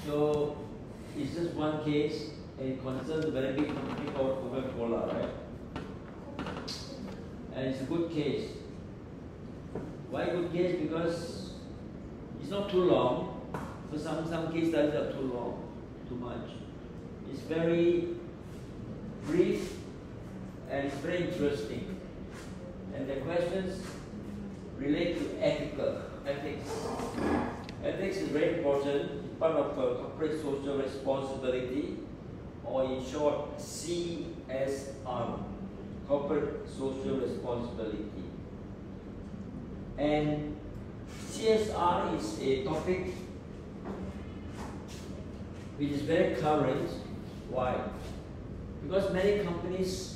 So it's just one case, and it concerns a very big company called Coca-Cola, right? And it's a good case. Why good case? Because it's not too long. So some case studies are too long, too much. It's very brief and it's very interesting. And the questions relate to ethics. Ethics is very important, part of corporate social responsibility, or in short, CSR, corporate social responsibility. And CSR is a topic which is very current. Why? Because many companies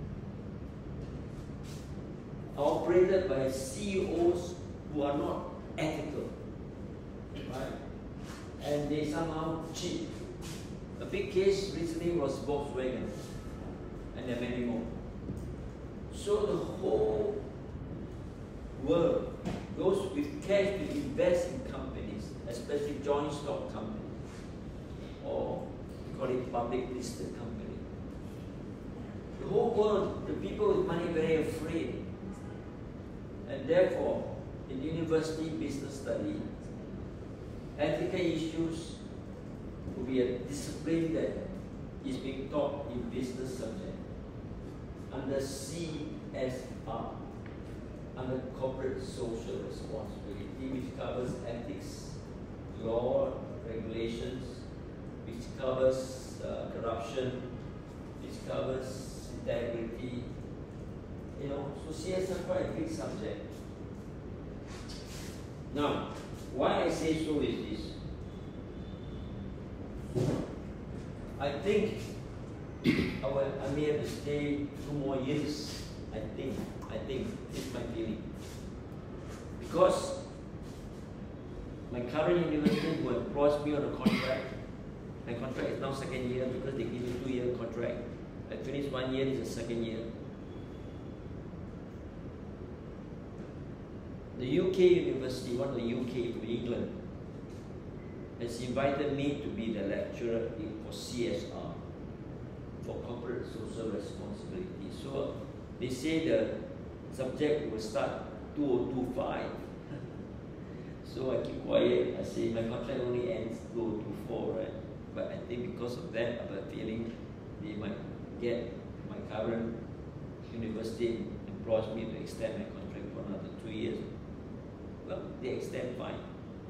are operated by CEOs who are not ethical, right? And they somehow cheat. A big case recently was Volkswagen, and there are many more. So the whole world, those with cash to invest in companies, especially joint stock companies, or we call it public listed company. The whole world, the people with money, very afraid. And therefore, in university business study, ethical issues will be a discipline that is being taught in business subject under CSR, under corporate social responsibility, which covers ethics, law, regulations, which covers corruption, which covers integrity. You know, so CSR is quite a big subject. Now, why I say so is this. I think I may have to stay 2 more years. I think, it's my feeling. Because my current university who employs me on a contract, my contract is now 2nd year because they give me 2-year contract. I finished 1 year, it's the 2nd year. The UK university, one of the UK from England, has invited me to be the lecturer for CSR, for corporate social responsibility. So they say the subject will start 2025. So I keep quiet. I say my contract only ends 2024, right? But I think because of that, I have a feeling they might get my current university employs me to extend my contract for another 2 years. Well, they extend fine.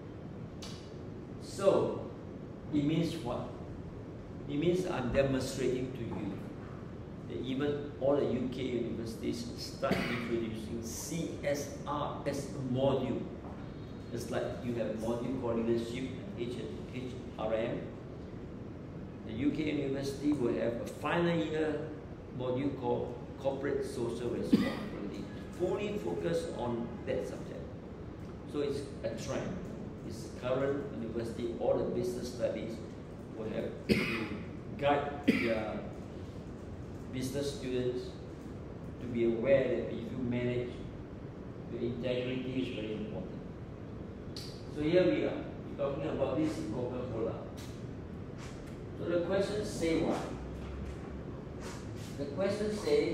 So, it means what? It means I'm demonstrating to you that even all the UK universities start introducing CSR as a module. It's like you have module called leadership, HRM. The UK university will have a final year module called corporate social responsibility, fully focused on that subject. So it's a trend. It's current university, all the business studies will have to guide their business students to be aware that if you manage, your integrity is very important. So here we are, we're talking about this in Coca-Cola. So the questions say what? The questions say,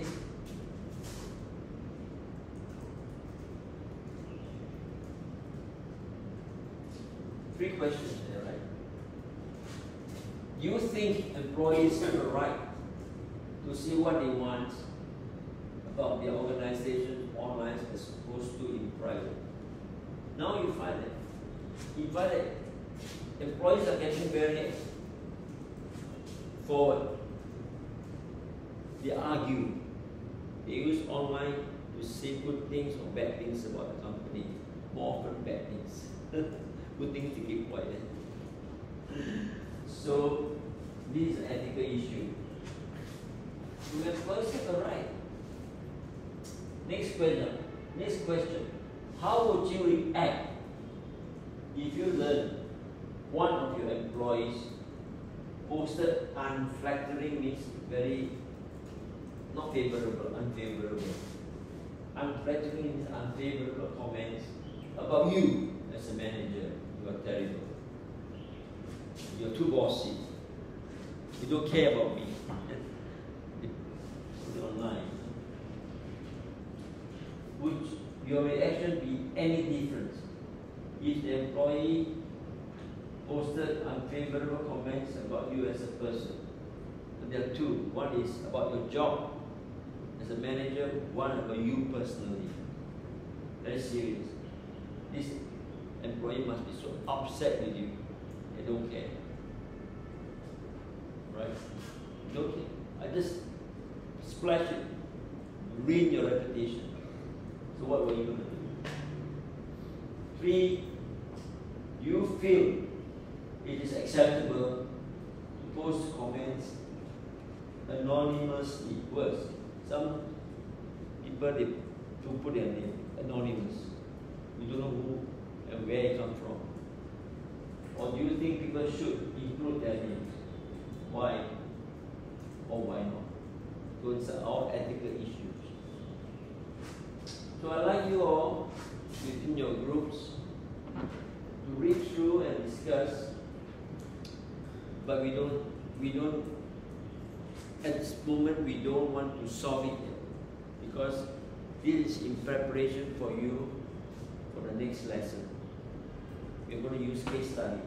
three questions there, right? You think employees have a right to see what they want about their organization online as opposed to in private? Now you find that employees are getting very forward. They argue. They use online to say good things or bad things about the company. More often bad things. Good things to keep quiet. So this is an ethical issue. Do employees have a right? Next question. How would you react if you learn one of your employees posted unflattering, means very not favorable, unfavorable. Unflattering means unfavorable comments about you as a manager. You are terrible. you're too bossy. You don't care about me. Online. Would your reaction be any different if the employee posted unfavorable comments about you as a person? So there are two. One is about your job as a manager, one about you personally. Very serious. This employee must be so upset with you. They don't care. Right? Don't care. I just splash it, ruin your reputation. So what were you going to do? 3, you feel it is acceptable to post comments anonymously. Worse, some people they do put their name anonymous. You don't know who and where it comes from. Or do you think people should include their names? Why? Or why not? So it's all ethical issues. So I'd like you all within your groups to read through and discuss, but we don't at this moment we don't want to solve it yet, because this is in preparation for you for the next lesson. We're going to use case study,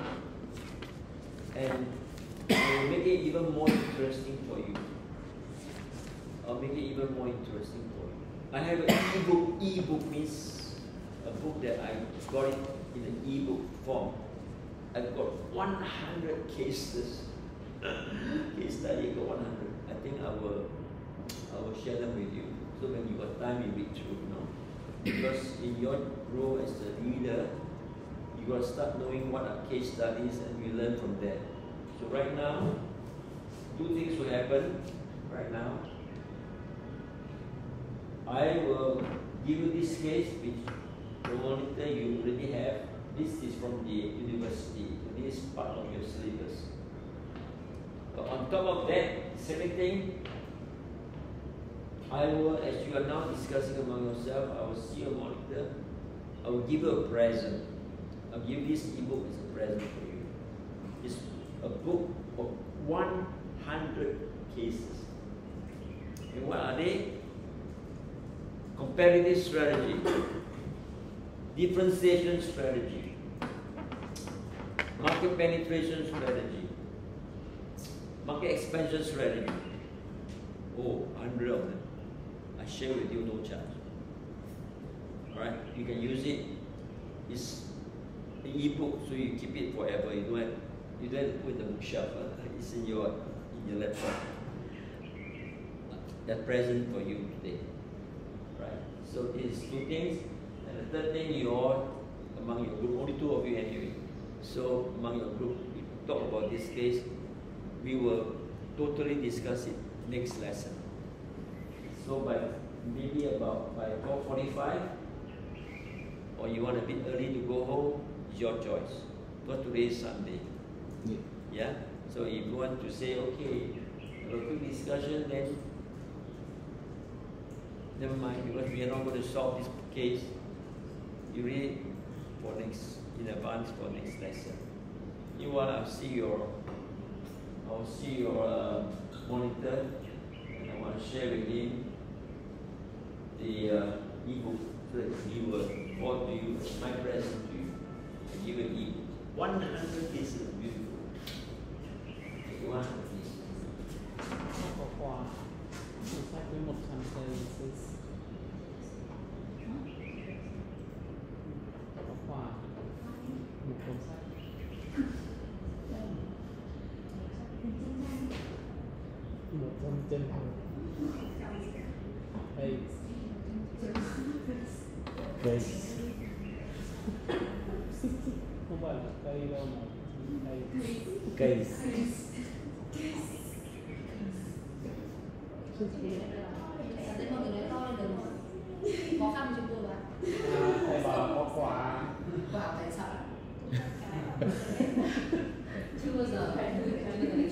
and we'll make it even more interesting for you. I'll make it even more interesting for you. I have an e-book. E-book means a book that I got it in an e-book form. I've got 100 cases. Case study, I got 100. I think I will share them with you. So when you got time, you read through, you know. Because in your role as a leader, you got to start knowing what are case studies, and we learn from there. So right now, 2 things will happen right now. I will give you this case, which the monitor you already have. This is from the university. This is part of your syllabus. But on top of that, second thing, I will, as you are now discussing among yourself, I will see a monitor. I will give you a present. I'll give this e-book as a present for you. It's a book of 100 cases. And what are they? Comparative strategy, differentiation strategy, market penetration strategy, market expansion strategy. Oh, 100 of them. I share with you, no charge. Alright, you can use it. It's an e-book, so you keep it forever. You don't have to put it in the bookshelf. It's in your laptop. That's present for you today. Right. So these 2 things, and the third thing, you all among your group, only 2 of you anyway. So among your group, we talk about this case. We will totally discuss it next lesson. So by maybe about by 4:45, or you want a bit early to go home, it's your choice. Because today is Sunday. Yeah. So if you want to say, okay, have a quick discussion, then never mind, because we are not going to solve this case. You read it for in advance for next lesson. You want to see your, I'll see your monitor, and I want to share with him the e-book so that he will forward to you my present to you. I give an e-book. 100 cases, beautiful. 100 cases. Cây. Không phải là cây đâu mà cây. Cây. Khó khăn chúng tôi là Thầy bảo có quả. vào tại sợ chưa bao giờ phải được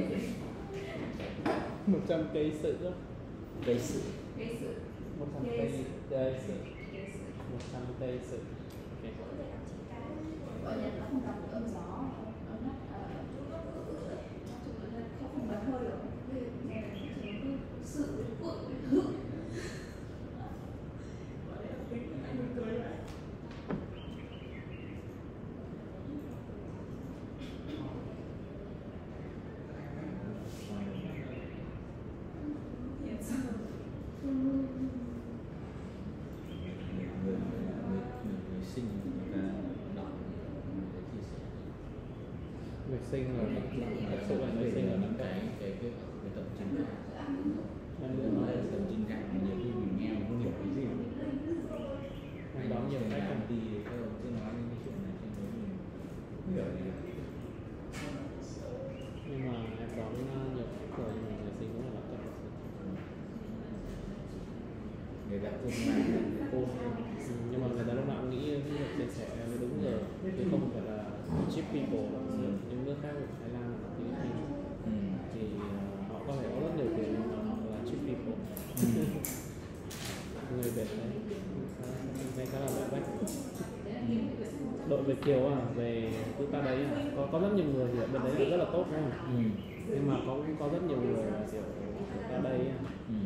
100 cây sự đó. Cây sự. 100 cây sự. 100 cây sự. ở Nhật nó không đọc âm gió, nó vệ sinh rồi thật sự là vệ sinh ở Nam Cộng. cái tập trình nói là tập trình rằng nhiều khi mình nghe mình không hiểu cái gì Anh đón nhiều khách công không? ty thì các ông cứ nói những cái chuyện này trên đấy mình không hiểu gì cả. Nhưng mà em đón nhiều khách rồi nhưng mà vệ sinh cũng là lập tập vệ sinh. Người ta không làm cô Nhưng mà người ta lúc nào cũng nghĩ cái việc chia sẻ là đúng giờ chứ không phải là cheap people những nước khác ở Thái Lan hoặc Philippines thì họ có thể có rất nhiều tiền nhưng mà họ là cheap people. Người Việt đấy thấy khá là lợi bách. Đội Việt kiều về chúng ta đấy có rất nhiều người thì ở bên đấy là rất là tốt đúng không? Nhưng mà có rất nhiều người là kiểu ở đây